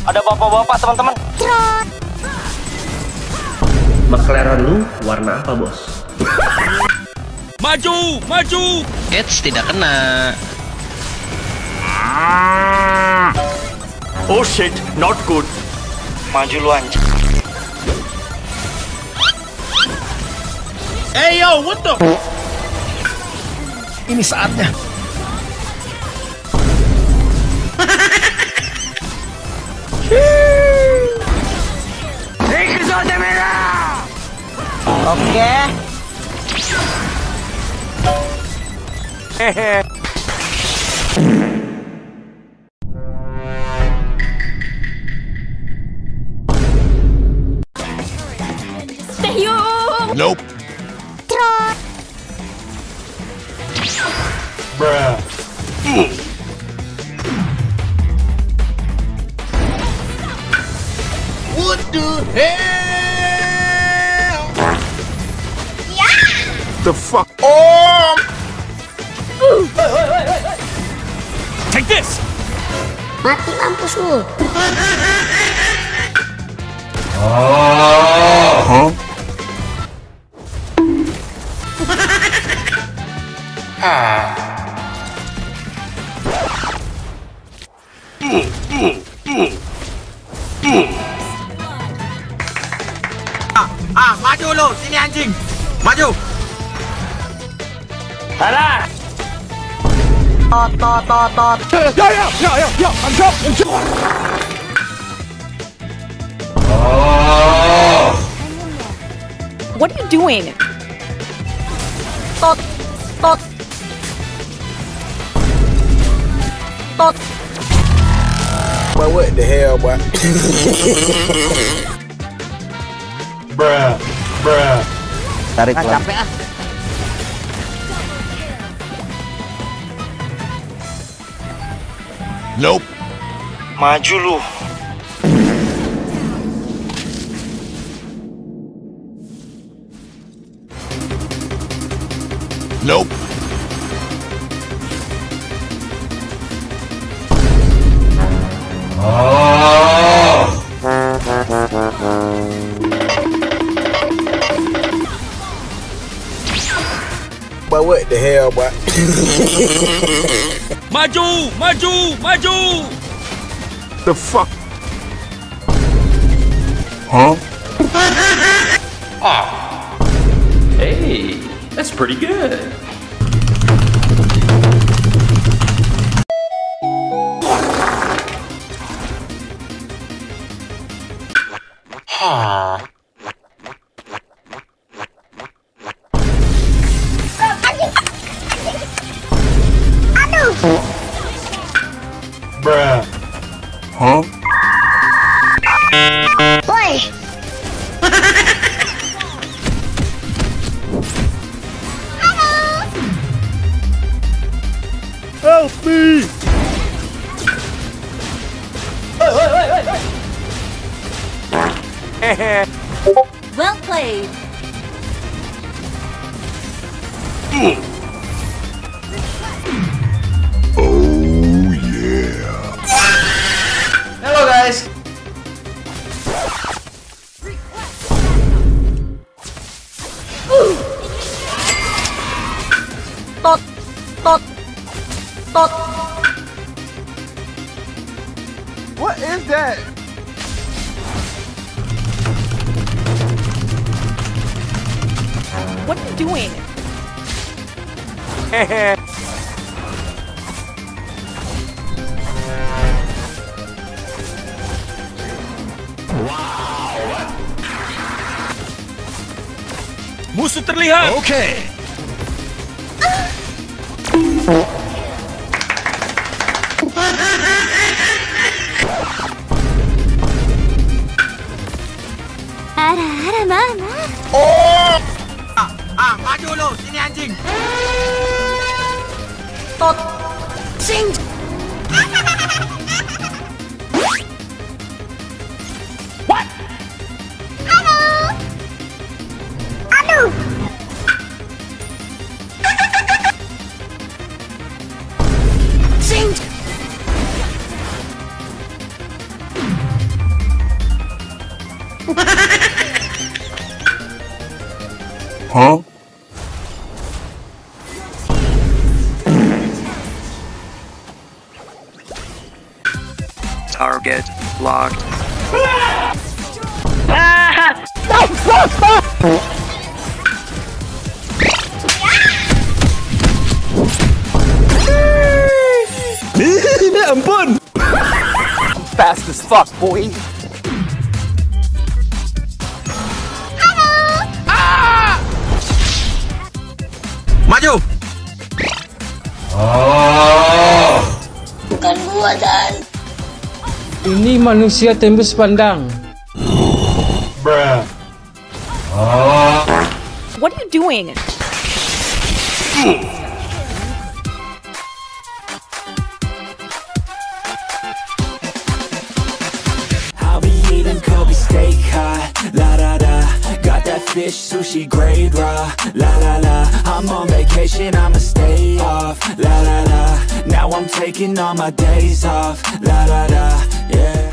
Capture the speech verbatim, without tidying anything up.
Ada bapak-bapak, teman-teman. McLaren lu warna apa, bos? Maju, maju. Eits, tidak kena. Oh shit, not good. Maju lu anjing. Hey yo, what the? Ini saatnya. Oke. Hehe. Taehyung. Nope. Trot. Bruh. What the hell? The fuck? Oh! Take this. Mati mampus lu. Huh? Ah. Ah, maju lu, sini anjing. Maju. Alah. Tot tot tot tot. Ya ya ya ya ya. Mantap. What are you doing? Tot tot. Tot. But what the hell, boy? Bruh. Bruh. Tarik Ah, lah. capek ah. Nope. Maju lu. Nope. But what the hell, boy? Maju, maju, maju. The fuck? Huh? Hey, that's pretty good. Bruh. Huh? Woi. Help me! Hehe. Well played. Hello, guys. Tot tot tot. What is that? What are you doing? Hehe. Musuh terlihat. Okay. Ara ara mama. Ah, maju lu, sini anjing. Tot. Sing. What? Aduh. Aduh. Sing. Huh? Target locked. Ampun. Fast as fuck, boy. Maju. Bukan gua, Dan. Ini manusia tembus pandang. What are you doing? I'll be eating Kobe steak hot, la da da. Got that fish sushi grade raw, la la la. I'm on vacation, I'ma stay off, la la la. Now I'm taking all my days off, la la la, yeah.